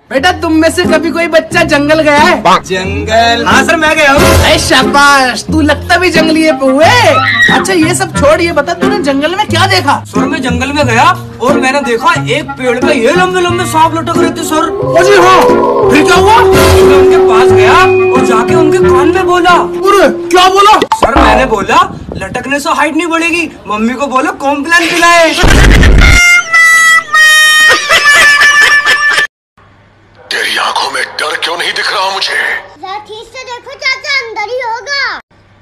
बेटा तुम में से कभी कोई बच्चा जंगल गया है? जंगल? हाँ सर मैं गया हूँ। अरे शाबाश, तू लगता भी जंगली है हुए। अच्छा ये सब छोड़, ये बता तूने जंगल में क्या देखा? सर मैं जंगल में गया और मैंने देखा एक पेड़ पे ये लंबे लंबे सांप लटक रहे थे सर। अजी हाँ, फिर क्या हुआ? मैं उनके पास गया और जाके उनके कान में बोला। अरे क्या बोला? सर मैंने बोला लटकने से हाइट नहीं बढ़ेगी, मम्मी को बोलो कॉम्प्लेन पिलाए। तेरी आंखों में डर क्यों नहीं दिख रहा मुझे? जरा ठीक से देखो चाचा, अंदर ही होगा।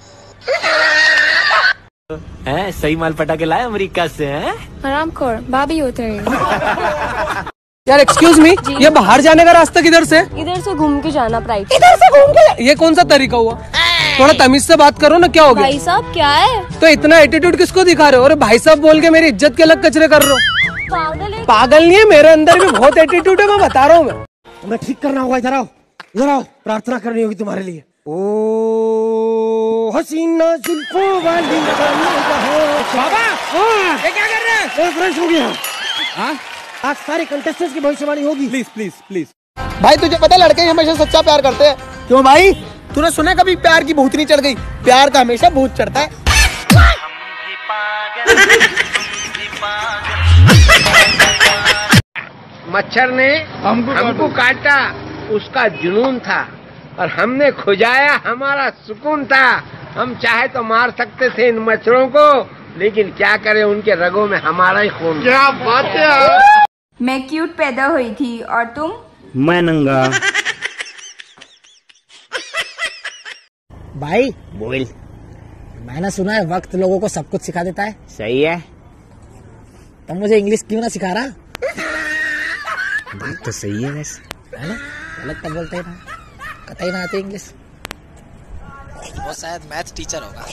हैं सही माल पटा के लाए अमेरिका से हैं? हरामखोर भाभी होते हैं। यार एक्सक्यूज मी, ये बाहर जाने का रास्ता किधर से? इधर से घूम के जाना, प्राइड। इधर से घूम के? ये कौन सा तरीका हुआ? थोड़ा तमीज से बात करो ना, क्या हो गया? भाई साहब क्या है? तो इतना एटीट्यूड किसको दिखा रहे हो? अरे भाई साहब बोल के मेरी इज्जत के अलग कचरे कर रहे हो। पागल है? पागल नहीं है, मेरे अंदर भी बहुत एटीट्यूड है, मैं बता रहा हूँ। मैं तुम्हें ठीक करना होगा, इधर आओ, इधर आओ, प्रार्थना करनी होगी तुम्हारे लिए। ओ हसीना जुल्फों वाली बाबा, ये क्या कर रहे हैं? फ्रेश हो गया। आज सारे कंटेस्टेंट्स की भविष्यवाणी होगी। Please please please. भाई तुझे पता लड़के हमेशा सच्चा प्यार करते हैं। क्यों भाई, तूने सुना कभी प्यार की भूतनी चढ़ गई? प्यार का हमेशा भूत चढ़ता है। मच्छर ने हमको काटा, उसका जुनून था, और हमने खुजाया, हमारा सुकून था। हम चाहे तो मार सकते थे इन मच्छरों को, लेकिन क्या करें, उनके रगों में हमारा ही खून। क्या बात है। मैं क्यूट पैदा हुई थी और तुम? मैं नंगा। भाई बोल। मैंने सुना है वक्त लोगों को सब कुछ सिखा देता है। सही है। तुम मुझे इंग्लिश क्यों ना सिखा रहा? बात तो सही है वैसे, है ना? गलत तो बोलते ही ना, कतई ना आती इंग्लिश। वो शायद मैथ टीचर होगा।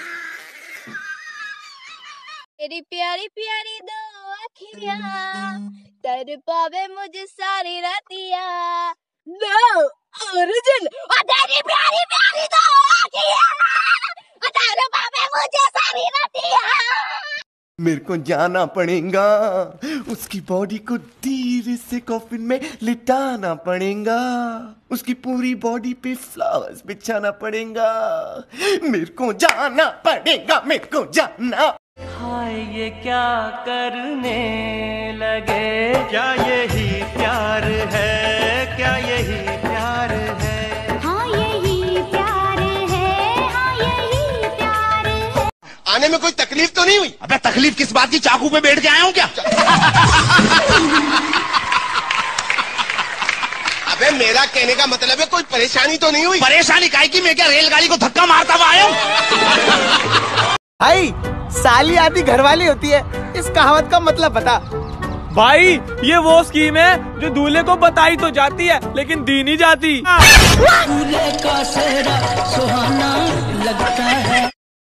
तेरी प्यारी प्यारी दो आँखियाँ तड़पावे मुझे सारी रातियाँ। No origin. तेरी प्यारी प्यारी दो आँखियाँ तड़पावे मुझे सारी रातियाँ। मेरे को जाना पड़ेगा, उसकी बॉडी को धीरे से कॉफिन में लिटाना पड़ेगा, उसकी पूरी बॉडी पे फ्लावर्स बिछाना पड़ेगा। मेरे को जाना पड़ेगा, मेरे को जाना। हाय ये क्या करने लगे, क्या यही प्यार है, क्या यही प्यार है? हाँ यही प्यार है, हाँ यही प्यार है। आने में कोई तकलीफ तो नहीं हुई? अबे तकलीफ किस बात की, चाकू पे बैठ के आया हूँ क्या? अबे मेरा कहने का मतलब है कोई परेशानी तो नहीं हुई? परेशानी काहे की, मैं क्या रेलगाड़ी को धक्का मारता हुआ आया हूँ? भाई साली आधी घरवाली होती है, इस कहावत का मतलब बता। भाई ये वो स्कीम है जो दूल्हे को बताई तो जाती है लेकिन दी नहीं जाती। दूल्हे का सेहरा सुहाना लगता है।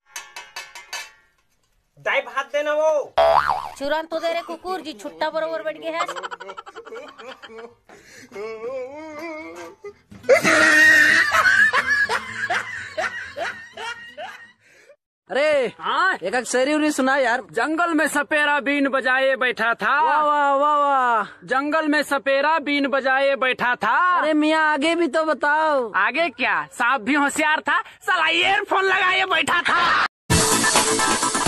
दाई भात देना वो। चुरान तो दे रे कुकुर जी, छुट्टा बरोबर बैठ गए हैं। अरे हाँ, एक शेरी सुना यार। जंगल में सपेरा बीन बजाए बैठा था। वाह वाह वाह वाह। जंगल में सपेरा बीन बजाए बैठा था। अरे मियाँ आगे भी तो बताओ। आगे क्या, सांप भी होशियार था, साला ईयरफोन लगाए बैठा था।